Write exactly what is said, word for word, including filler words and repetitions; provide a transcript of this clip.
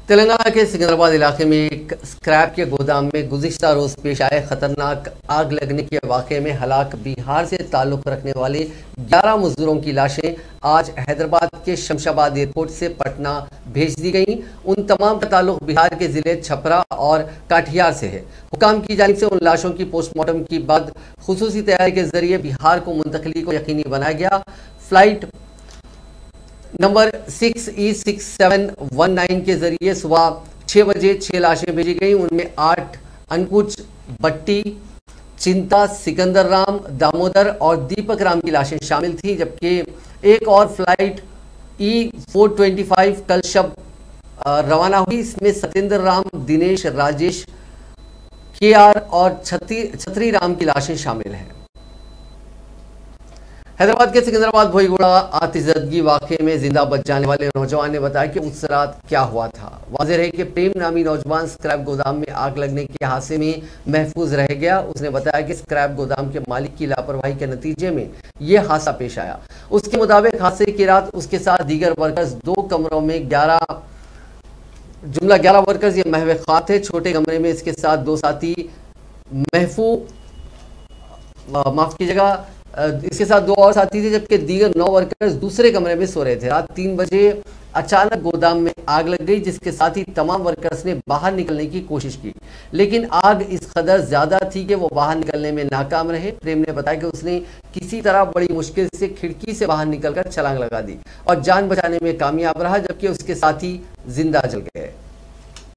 तेलंगाना के सिकंदराबाद इलाके में एक स्क्रैप के गोदाम में गुज़िश्ता रोज़ पेश आए खतरनाक आग लगने के वाक़े में हलाक बिहार से ताल्लुक़ रखने वाले ग्यारह मजदूरों की लाशें आज हैदराबाद के शमशाबाद एयरपोर्ट से पटना भेज दी गईं। उन तमाम का ताल्लुक़ बिहार के ज़िले छपरा और काठियार से है। हुकाम की जानिब से उन लाशों की पोस्टमार्टम की बाद खुसूसी तैयारी के जरिए बिहार को मुंतकली को यकीनी बनाया गया। Flight number six E six seven one nine के जरिए सुबह छः बजे छः लाशें भेजी गई। उनमें आठ अंकुच, बट्टी, चिंता, सिकंदर राम, दामोदर और दीपक राम की लाशें शामिल थीं, जबकि एक और flight E four twenty five कल शब रवाना हुई। इसमें सत्येंद्र राम, दिनेश, राजेश, के आर और छत्री छत्री राम की लाशें शामिल हैं। हैदराबाद के सिकंदराबाद भोईगोड़ा आतिशबाजी वाक़े में जिंदा बच जाने वाले नौजवान ने बताया कि उस रात क्या हुआ था। वाज़ेह है कि प्रेम नामी नौजवान स्क्रैप गोदाम में आग लगने के हादसे में महफूज रह गया। उसने बताया कि स्क्रैप गोदाम के मालिक की लापरवाही के नतीजे में यह हादसा पेश आया। उसके मुताबिक हादसे की रात उसके साथ दीगर वर्कर्स दो कमरों में ग्यारह जुमला ग्यारह वर्कर्स ये महवे खां थे। छोटे कमरे में इसके साथ दो साथी महफू माफ कीजिएगा इसके साथ दो और साथी थे, जबकि दीगर नौ वर्कर्स दूसरे कमरे में सो रहे थे। रात तीन बजे अचानक गोदाम में आग लग गई, जिसके साथ ही तमाम वर्कर्स ने बाहर निकलने की कोशिश की, लेकिन आग इस कदर ज्यादा थी कि वो बाहर निकलने में नाकाम रहे। प्रेम ने बताया कि उसने किसी तरह बड़ी मुश्किल से खिड़की से बाहर निकलकर छलांग लगा दी और जान बचाने में कामयाब रहा, जबकि उसके साथी जिंदा जल गए।